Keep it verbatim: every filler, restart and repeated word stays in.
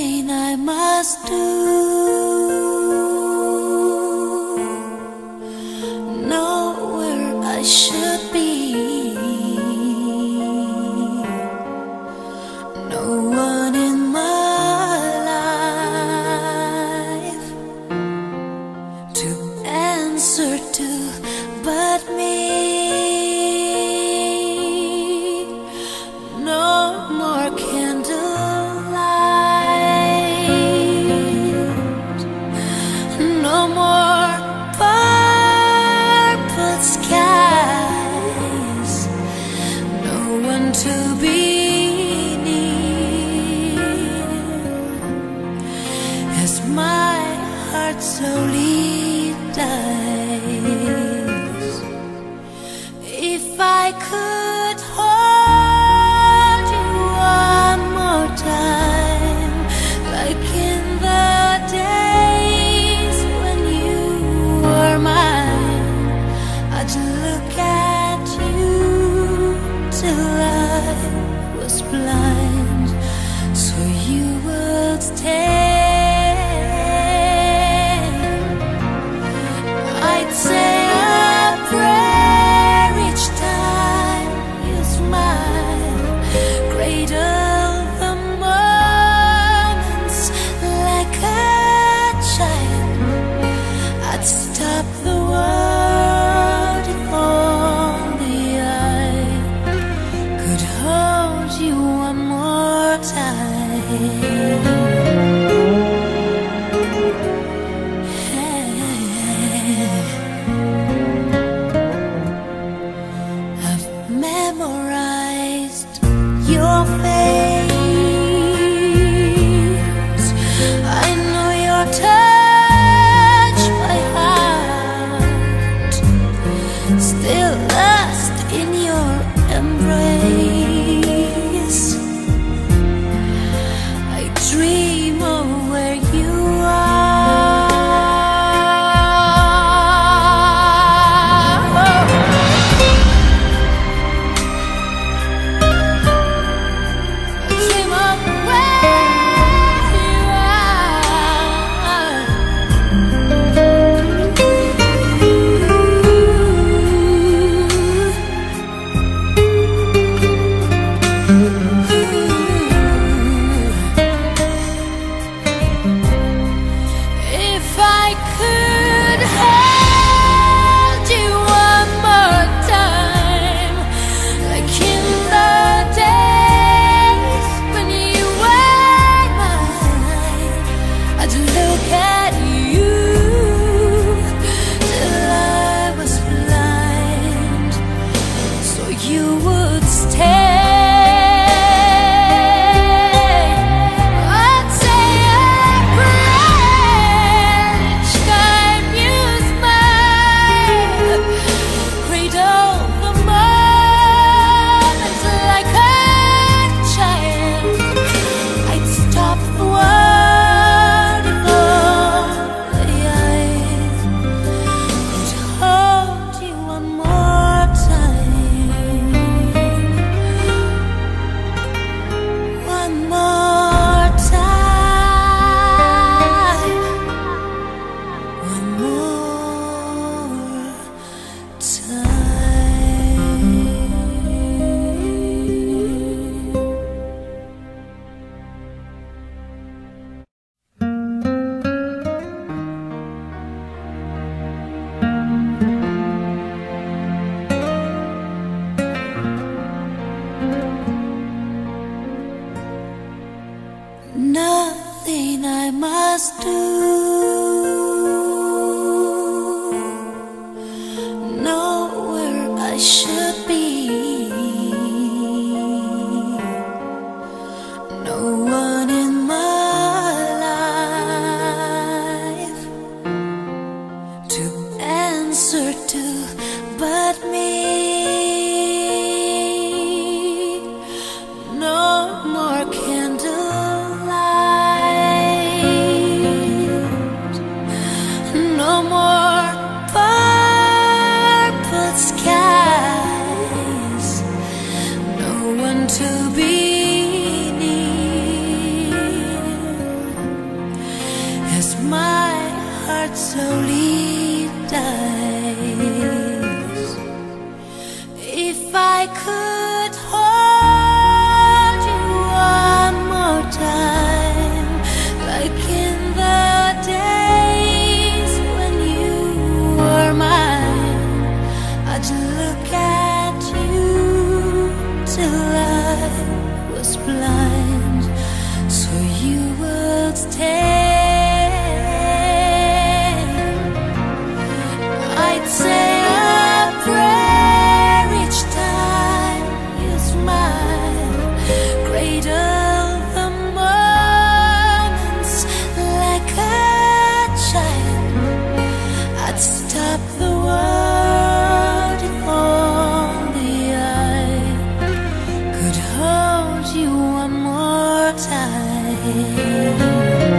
nothing I must do, nowhere I should be, no one in my life to answer to but me. No more candlelight, no more purple skies, no one to be near, as my heart slowly dies. If I could hold you one more time, like in the days when you were mine, I'd look at you till I was blind, so you would stay. I'd say a prayer each time you smile, cradle the moments like a child. I'd stop the world if only I could hold you one more time. I've memorized your face, I know your touch by heart, still lost in your embrace. I dream of where you are. I dream of where you If I could hold you one more time, like in the days when you were mine, I'd look at you till I was blind, so you would stay. I'd say a prayer each time you smile, cradle the moments like a child. I'd stop the world if only I could hold you one more time, one more time, one more time. Nothing I must do, nowhere I should be, no one in my life to answer to but me. No more candlelight, heart slowly dies. If I could hold you one more time, like in the days when you were mine, I'd look at you till I was blind, so you would stay. I'd say a prayer each time you smile, cradle the moments like a child. I'd stop the world if only I could hold you one more time.